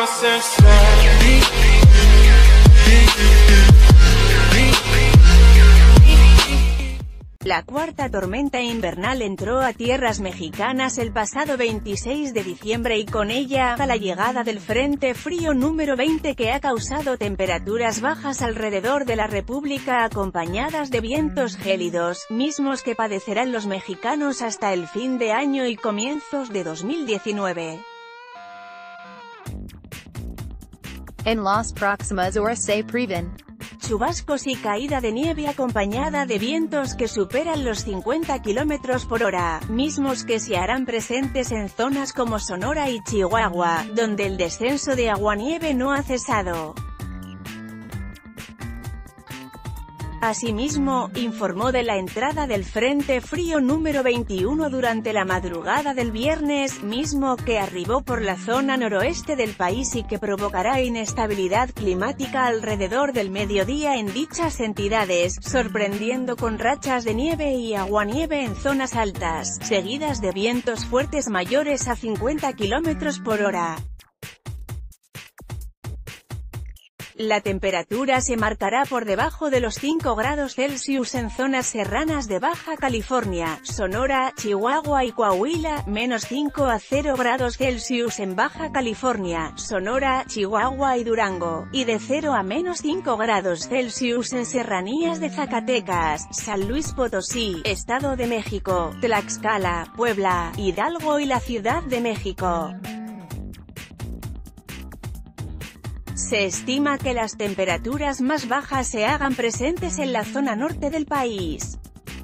La cuarta tormenta invernal entró a tierras mexicanas el pasado 26 de diciembre y con ella, la llegada del Frente Frío número 20 que ha causado temperaturas bajas alrededor de la República acompañadas de vientos gélidos, mismos que padecerán los mexicanos hasta el fin de año y comienzos de 2019. En las próximas horas se prevén chubascos y caída de nieve acompañada de vientos que superan los 50 km por hora, mismos que se harán presentes en zonas como Sonora y Chihuahua, donde el descenso de aguanieve no ha cesado. Asimismo, informó de la entrada del Frente Frío número 21 durante la madrugada del viernes, mismo que arribó por la zona noroeste del país y que provocará inestabilidad climática alrededor del mediodía en dichas entidades, sorprendiendo con rachas de nieve y aguanieve en zonas altas, seguidas de vientos fuertes mayores a 50 km por hora. La temperatura se marcará por debajo de los 5 grados Celsius en zonas serranas de Baja California, Sonora, Chihuahua y Coahuila, menos 5 a 0 grados Celsius en Baja California, Sonora, Chihuahua y Durango, y de 0 a menos 5 grados Celsius en serranías de Zacatecas, San Luis Potosí, Estado de México, Tlaxcala, Puebla, Hidalgo y la Ciudad de México. Se estima que las temperaturas más bajas se hagan presentes en la zona norte del país.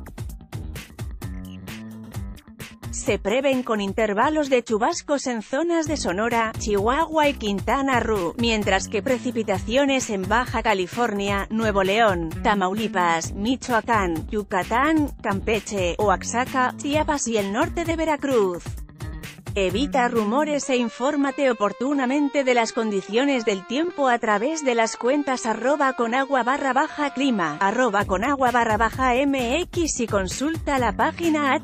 Se prevén con intervalos de chubascos en zonas de Sonora, Chihuahua y Quintana Roo, mientras que precipitaciones en Baja California, Nuevo León, Tamaulipas, Michoacán, Yucatán, Campeche, Oaxaca, Chiapas y el norte de Veracruz. Evita rumores e infórmate oportunamente de las condiciones del tiempo a través de las cuentas @conagua_clima, @conagua_mx y consulta la página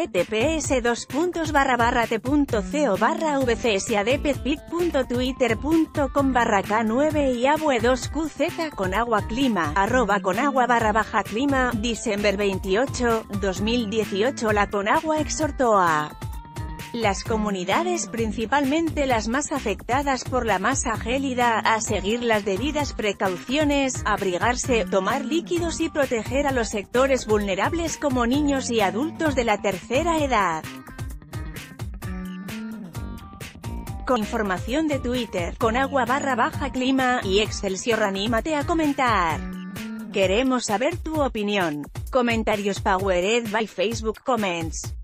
https://t.vc/adepezpic.twitter.com/k9 y abue2qz Conagua Clima, @conagua_clima, Diciembre 28, 2018. La Conagua exhortó a las comunidades, principalmente las más afectadas por la masa gélida, a seguir las debidas precauciones, abrigarse, tomar líquidos y proteger a los sectores vulnerables como niños y adultos de la tercera edad. Con información de Twitter, Conagua_clima y Excelsior. Anímate a comentar. Queremos saber tu opinión. Comentarios powered by Facebook Comments.